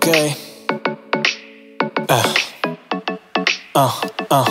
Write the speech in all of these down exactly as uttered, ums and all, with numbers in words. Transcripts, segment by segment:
Ok. Ah. Ah, ah.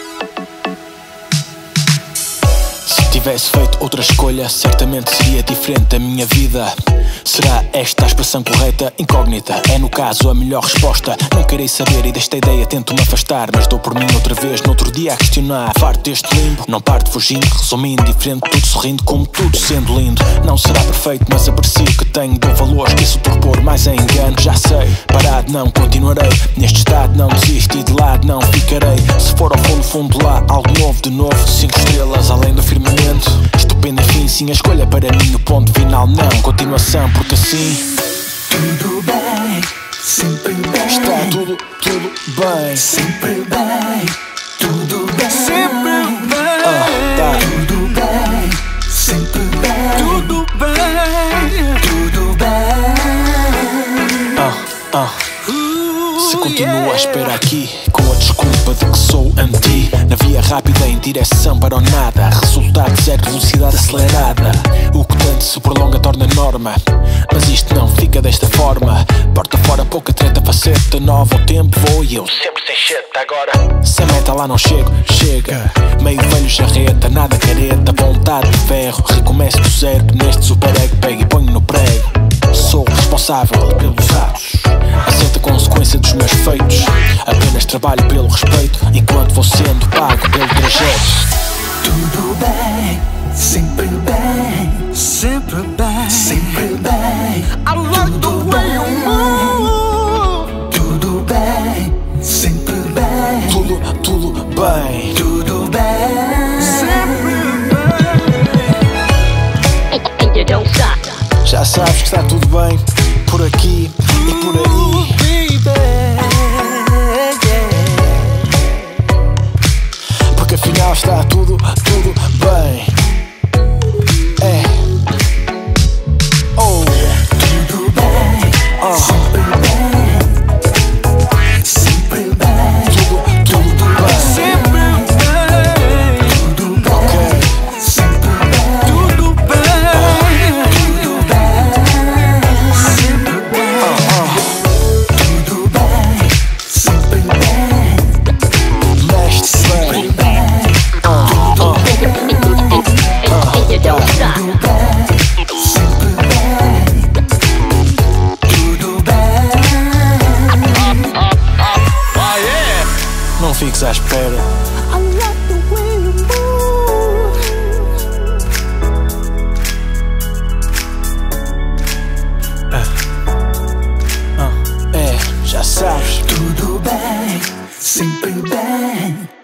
Se tivesse feito outra escolha, certamente seria diferente a minha vida. Será esta a expressão correta? Incógnita é, no caso, a melhor resposta. Não querei saber e desta ideia tento-me afastar, mas dou por mim outra vez, no outro dia a questionar. Farto deste limbo, não parto fugindo, resumindo, indiferente, tudo sorrindo, como tudo sendo lindo. Não será perfeito, mas aprecio o que tenho, dou valor, esqueço o torpor, mais é engano. Já sei, parado não continuarei, neste estado não desisto e de lado não ficarei. Se for ao fundo, fundo lá, algo novo de novo, cinco estrelas além do firmamento. Estupendo, enfim, sim, a escolha para mim, o ponto final não, continuação, porque assim tudo bem, sempre bem. Está tudo, tudo bem. Sempre bem, tudo bem. Sempre bem. Ah, tá. Tudo bem, sempre bem. Tudo bem. Tudo bem. Ah, ah. Se continuo à espera aqui, com a desculpa de que sou anti, na via rápida em direção para o nada, resultado zero, velocidade acelerada. O que tanto se prolonga torna norma, mas isto não fica desta forma. Porta fora, pouca treta, faceta nova, o tempo vou e eu sempre sem cheta. Agora, se a meta lá não chego, chega. Meio velho jarreta, nada careta, vontade de ferro. Recomeço do zero, neste super ego, pego e ponho no prego. Sou responsável pelos atos, aceito a consequência dos meus feitos. Apenas trabalho pelo respeito, enquanto vou sendo pago pelo trajeto. Tudo bem, sempre bem. Sempre bem, sempre bem. I like the way you move. Tudo bem, sempre bem. Tudo, tudo bem. Tudo bem, Sempre And you don't stop. Já sabes que está tudo bem, por aqui e por aí. Porque afinal está tudo, tudo bem. É. Oh. tudo bem. Oh. Sempre bem, sempre bem. Tudo, tudo bem. Sempre bem. Tudo bem, Ok. sempre bem. Tudo bem. Tudo bem, sempre bem. Tudo bem, sempre bem. Mexe bem. bem. And you don't stop. Tudo bem, sempre bem. Tudo bem. Não fiques à espera. I like the way you move. Ah, é, já sabes. Tudo bem, sempre bem.